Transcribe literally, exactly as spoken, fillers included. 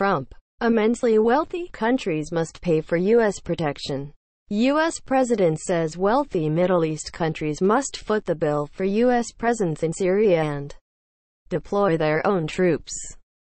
Trump. Immensely wealthy countries must pay for U S protection. U S President says wealthy Middle East countries must foot the bill for U S presence in Syria and deploy their own troops.